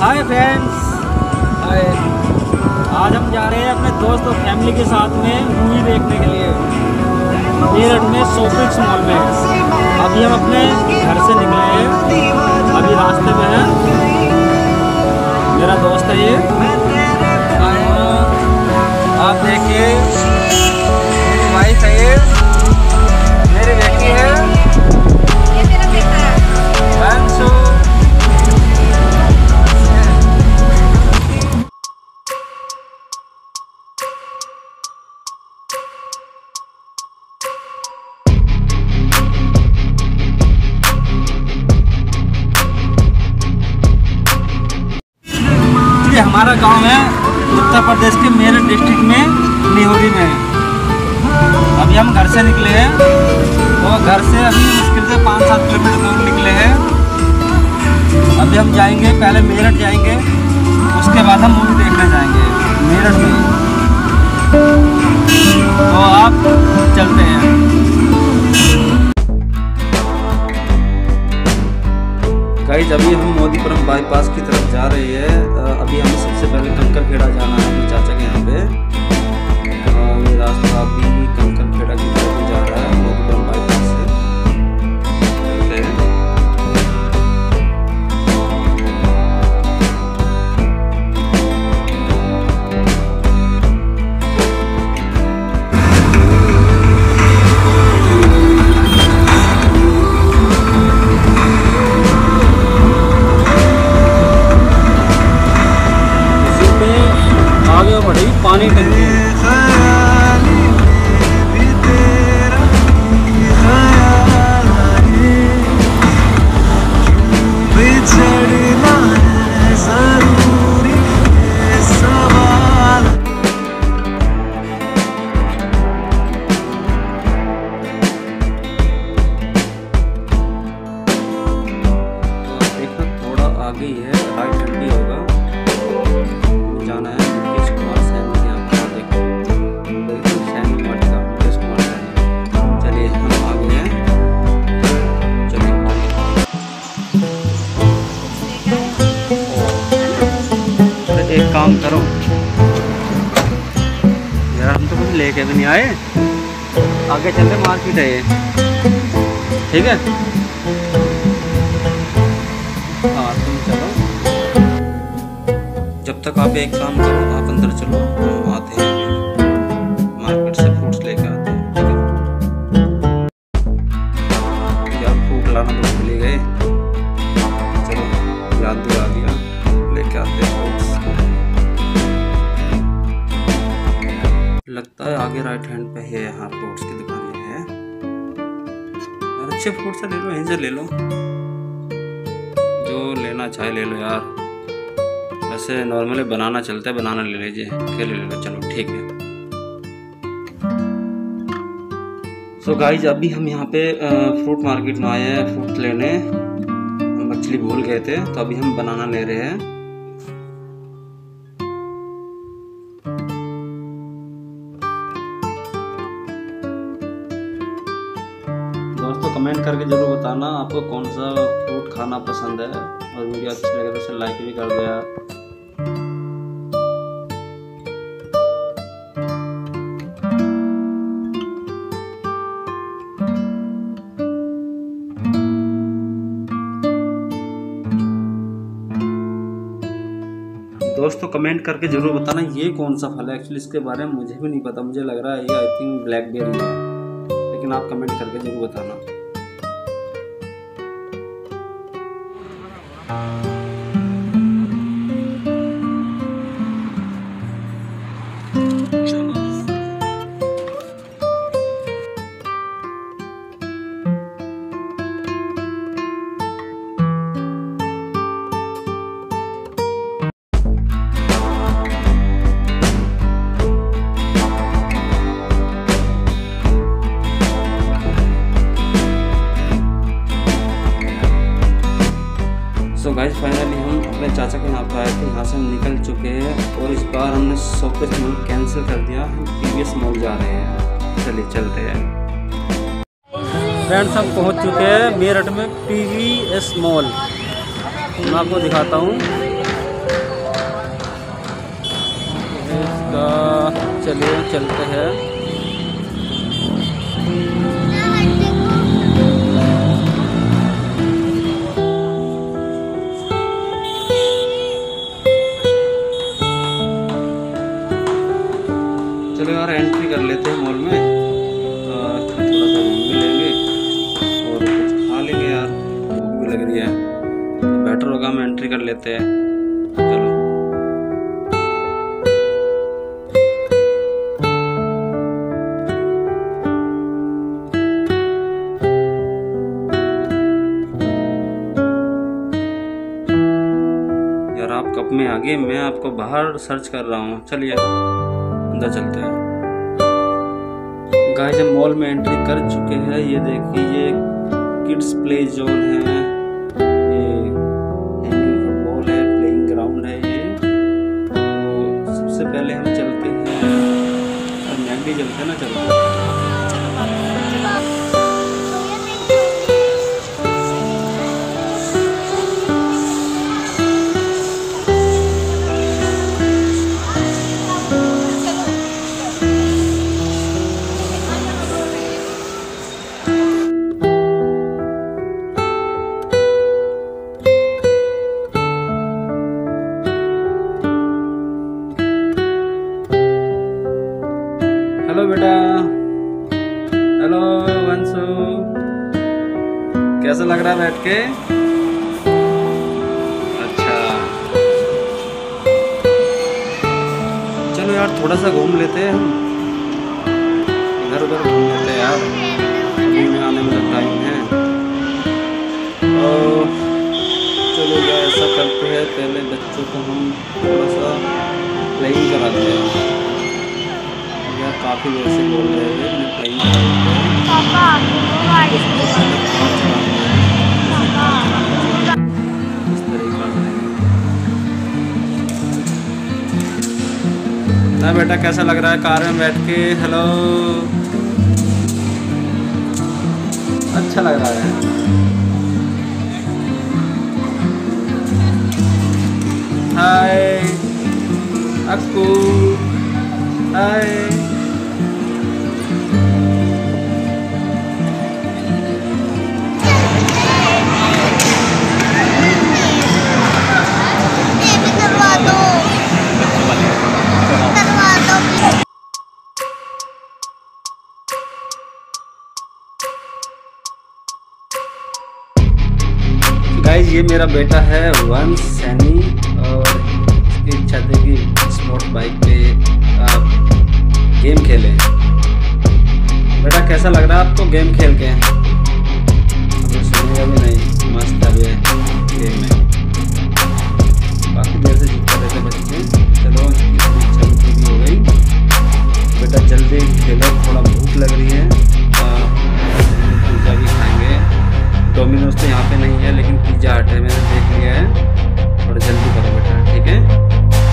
Hi friends, हाय। आज हम जा रहे हैं अपने दोस्त और फैमिली के साथ में मूवी देखने के लिए मेरठ में शॉपिंग मॉल में। अभी हम अपने घर से निकले हैं, अभी रास्ते में हैं। मेरा दोस्त है ये, आप देखिए। मेरी वाइफ है ये, मेरी बेटी है, ये मेरा बेटा है। ये हमारा गांव है उत्तर प्रदेश के मेरठ डिस्ट्रिक्ट में, निहोरी में। अभी हम घर से निकले हैं और घर से अभी मुश्किल से 5-7 किलोमीटर दूर निकले हैं। अभी हम जाएंगे, पहले मेरठ जाएंगे, उसके बाद हम मूवी देखने जाएंगे मेरठ में। तो आप चलते हैं। गाइस, अभी हम मोदीपुरम बाईपास की तरफ जा रहे हैं। अभी हमें सबसे पहले कंकरखेड़ा जाना है अपने चाचा के यहाँ पे। ये रास्ता अभी कंकरखेड़ा की तरफ जा रहा है, मोदीपुरम बाईपास से चलते हैं। आगे बढ़ी पानी टंकी। देखो थोड़ा आगे ही है, राइट हैंड भी होगा, जाना है। चलिए हम आ गए हैं, चलिए। एक काम करो यार, हम तो कुछ लेके भी नहीं आए। आगे चलते, मार्केट है ये, ठीक है। हाँ तुम चलो, जब तक आप एक काम करो, आप अंदर चलो, हम आते हैं मार्केट से फ्रूट्स लेके आते हैं, ठीक है। यार फ्रूट लाना तो भूल ही गए, चलो याद दिला दिया, लेके आते हैं फ्रूट्स। लगता है आगे राइट हैंड पे है, यहाँ फ्रूट्स की दुकान है। यार अच्छे फ्रूट से ले लो, यहीं से ले लो, जो लेना चाहे ले लो यार। वैसे नॉर्मली बनाना चलता है, बनाना ले लीजिए, केले ले लो, चलो ठीक है। सो गाइज, अभी हम यहाँ पे फ्रूट मार्केट में आए हैं फ्रूट लेने। हम एक्चुअली भूल गए थे, तो अभी हम बनाना ले रहे हैं। दोस्तों कमेंट करके जरूर बताना आपको कौन सा फ्रूट खाना पसंद है, और वीडियो अच्छी लगे तो उसे लाइक भी कर दो यार। दोस्तों कमेंट करके जरूर बताना ये कौन सा फल है। एक्चुअली इसके बारे में मुझे भी नहीं पता, मुझे लग रहा है ये आई थिंक ब्लैकबेरी है, लेकिन आप कमेंट करके जरूर बताना। सो गाइस, फाइनली हम अपने चाचा के यहाँ पर आए थे, यहाँ से हम निकल चुके हैं और इस बार हमने शॉपिंग मॉल कैंसिल कर दिया, हम पीवीएस मॉल जा रहे हैं। चलिए चलते हैं। फ्रेंड्स, हम पहुँच चुके हैं मेरठ में पीवीएस मॉल। मैं आपको दिखाता हूँ, इसका चलिए चलते हैं। चलो यार एंट्री कर लेते हैं मॉल में, थोड़ा सा घूम भी लेंगे और कुछ खा लेंगे यार, भूख भी लग रही है। तो बेटर होगा हम एंट्री कर लेते हैं। चलो यार, आप कब में आ गए? मैं आपको बाहर सर्च कर रहा हूँ। चलिए अंदर चलते हैं। गाइस हम मॉल में एंट्री कर चुके हैं। ये देखिए ये किड्स प्ले जोन है, ये हैंगिंग फुटबॉल है, प्लेइंग ग्राउंड है ये। तो सबसे पहले हम चलते हैं और मैगडी चलते हैं ना। चलो हेलो बेटा, हेलो वंशु, कैसा लग रहा है बैठ के? अच्छा चलो यार थोड़ा सा घूम लेते हैं, हम इधर उधर घूम लेते हैं यार, अभी में आने में टाइम है। और चलो यार ऐसा करते हैं, पहले बच्चों को हम थोड़ा सा प्लेइंग कराते हैं। यार काफ़ी देर से बोल रहे हैं मैं प्लेइंग इस तरीके ना। बेटा कैसा लग रहा है कार में बैठ के? हेलो, अच्छा लग रहा है। हाय अक्कू, हाय। गाइस ये मेरा बेटा है वंश सैनी, और इसकी इच्छा थी कि स्पोर्ट बाइक पे आप गेम खेलें। बेटा कैसा लग रहा है आपको गेम खेल के? हमें सुनेगा भी नहीं, मस्त है गेम में, काफ़ी देर से जीतते रहते बच्चे। चलो इसकी थोड़ी इच्छा भी पूरी हो गई। बेटा जल्दी खेलो, थोड़ा भूख लग रही है। पिज़्ज़ा भी खाएंगे। डोमिनोज तो यहाँ पे नहीं है, लेकिन पिज़्ज़ा हट है, मैंने देख लिया है। थोड़ा जल्दी करो बेटा, ठीक है?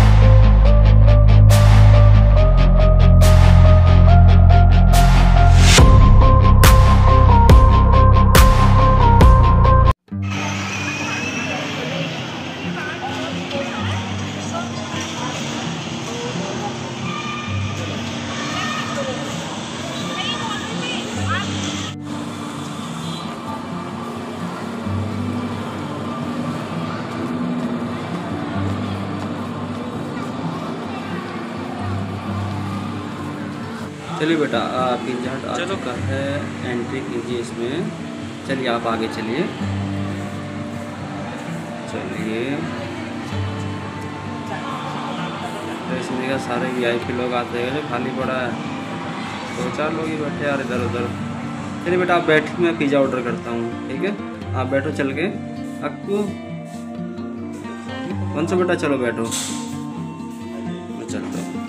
चलिए बेटा पिज़्ज़ा हट आ चुका है, एंट्री कीजिए इसमें। चलिए आप आगे चलिए, चलिए। तो इसमें का सारे VIP लोग आते हैं, जो खाली पड़ा है 2-4 लोग ही बैठे यार इधर उधर। चलिए बेटा आप बैठ, मैं पिज़्ज़ा ऑर्डर करता हूँ, ठीक है? आप बैठो चल के। अक्कू कौन सा बेटा, चलो बैठो, मैं चलता हूँ।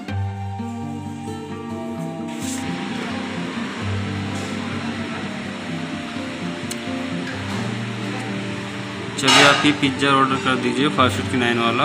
चलिए आप ये पिज़्ज़ा ऑर्डर कर दीजिए 559 वाला।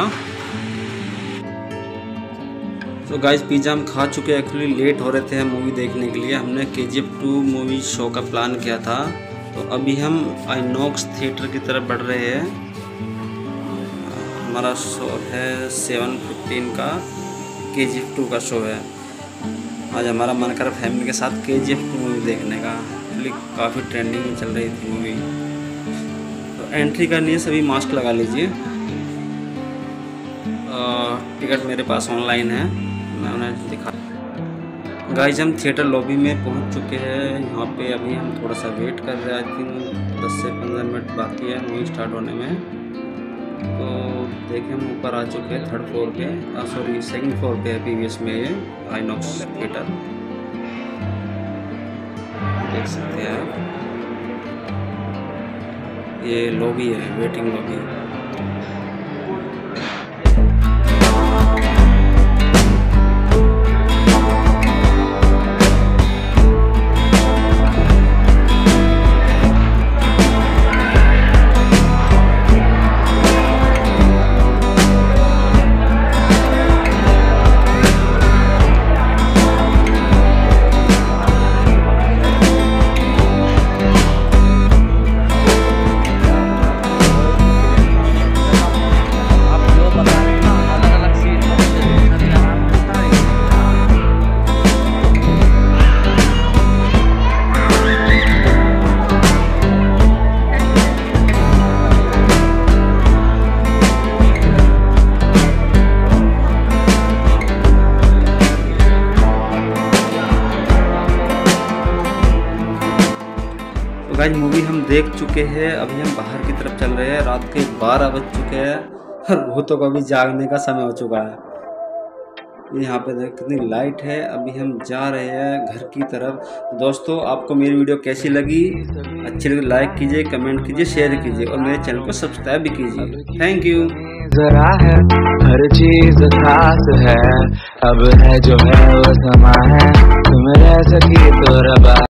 तो गाइस पिज़्ज़ा हम खा चुके हैं। एक्चुअली लेट हो रहे थे मूवी देखने के लिए, हमने KGF 2 मूवी शो का प्लान किया था। तो अभी हम आइनॉक्स थिएटर की तरफ बढ़ रहे हैं। हमारा शो है 7:15 का, KGF 2 का शो है। आज हमारा मन कर फैमिली के साथ KGF 2 मूवी देखने का। एक्चुअली काफ़ी ट्रेंडिंग में चल रही थी मूवी। तो एंट्री करनी है, सभी मास्क लगा लीजिए। टिकट मेरे पास ऑनलाइन है, मैं उन्हें दिखा। गाइस हम थिएटर लॉबी में पहुंच चुके हैं। यहाँ पे अभी हम थोड़ा सा वेट कर रहे हैं। आई थिंक 10 से 15 मिनट बाकी है मूवी स्टार्ट होने में। तो देखें हम ऊपर आ चुके हैं, 3rd फ्लोर पे, सॉरी 2nd फ्लोर पे है PVS में ये आइनॉक्स थिएटर, देख सकते हैं आप। ये लॉबी है, वेटिंग लॉबी है। गाइस मूवी हम देख चुके हैं। अभी हम बाहर की तरफ चल रहे हैं। रात के 12 बज चुके हैं और भूतों का भी जागने का समय हो चुका है। यहाँ पे देख कितनी लाइट है। अभी हम जा रहे हैं घर की तरफ। दोस्तों आपको मेरी वीडियो कैसी लगी? अच्छी लगी लाइक कीजिए, कमेंट कीजिए, शेयर कीजिए और मेरे चैनल को सब्सक्राइब भी कीजिए। Thank you. जरा है हर चीज खास है, अब है जो है वो समा है, तुम रह सकी तो रबा